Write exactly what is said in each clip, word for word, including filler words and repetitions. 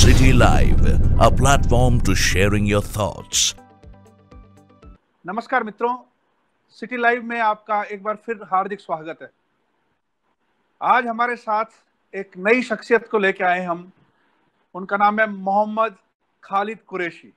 City Live, a platform to sharing your thoughts. नमस्कार मित्रों, city live में आपका एक बार फिर हार्दिक स्वागत है। आज हमारे साथ एक नई शख्सियत को लेकर आए हम। उनका नाम है मोहम्मद खालिद कुरैशी।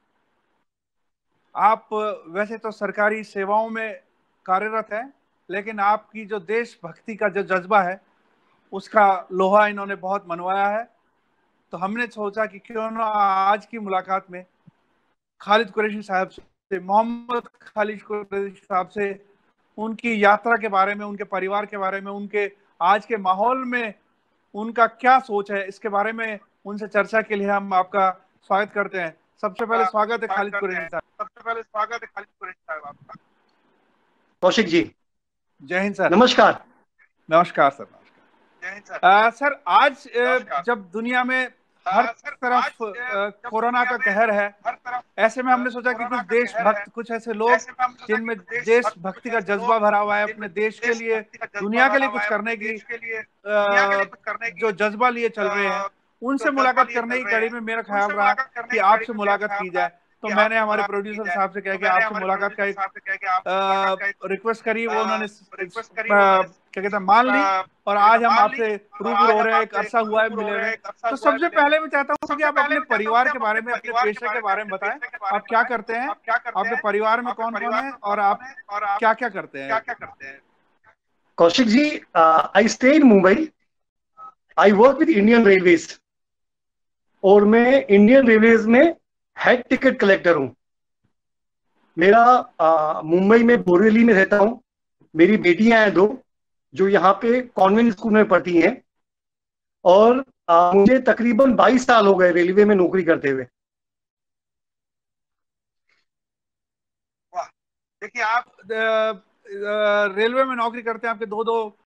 आप वैसे तो सरकारी सेवाओं में कार्यरत हैं, लेकिन आपकी जो देशभक्ति का जो जज्बा है उसका लोहा इन्होंने बहुत मनवाया है। तो हमने सोचा कि क्यों ना आज की मुलाकात में खालिद कुरैशी साहब से, मोहम्मद खालिद कुरैशी साहब से उनकी यात्रा के बारे में, उनके परिवार के बारे में, उनके आज के माहौल में उनका क्या सोच है, इसके बारे में उनसे चर्चा के लिए हम आपका स्वागत करते हैं। सबसे पहले स्वागत है खालिद कुरैशी साहब। सबसे पहले स्वागत है खालिद कुरैशी साहब आपका। कौशिक जी, जय हिंद सर। नमस्कार। नमस्कार सर। नमस्कार। जय हिंद सर। आ, सर आज आ, जब दुनिया में हर तरफ कोरोना का कहर है, ऐसे में हमने सोचा कि कुछ देशभक्त, कुछ ऐसे लोग जिनमें देशभक्ति का जज्बा भरा हुआ है, अपने देश के लिए, दुनिया के लिए कुछ करने की जो जज्बा लिए चल रहे हैं, उनसे मुलाकात करने की कड़ी में मेरा ख्याल रहा कि आपसे मुलाकात की जाए। तो मैंने हमारे प्रोड्यूसर साहब से कह के आपसे मुलाकात का एक रिक्वेस्ट करी, वो उन्होंने क्या कहते हैं मान ली, और आज हम आपसे रूबरू हो रहे हैं। एक अरसा हुआ है मिले हुए। तो सबसे पहले मैं चाहता हूँ कि आप अपने परिवार के बारे में, अपने पेशे के बारे में बताएं। आप क्या करते हैं, आपके परिवार में कौन कौन है और आप क्या क्या करते हैं? Kaushik ji, I stay in Mumbai. I work with Indian Railways और मैं इंडियन रेलवेज में हेड टिकट कलेक्टर हूं। मेरा मुंबई में बोरेली में रहता हूं। मेरी बेटियां हैं दो जो यहाँ पे कॉन्वेंट स्कूल में पढ़ती हैं, और आ, मुझे तकरीबन बाईस साल हो गए रेलवे में नौकरी करते हुए। वाह, देखिए आप रेलवे में नौकरी करते हैं, आपके दो दो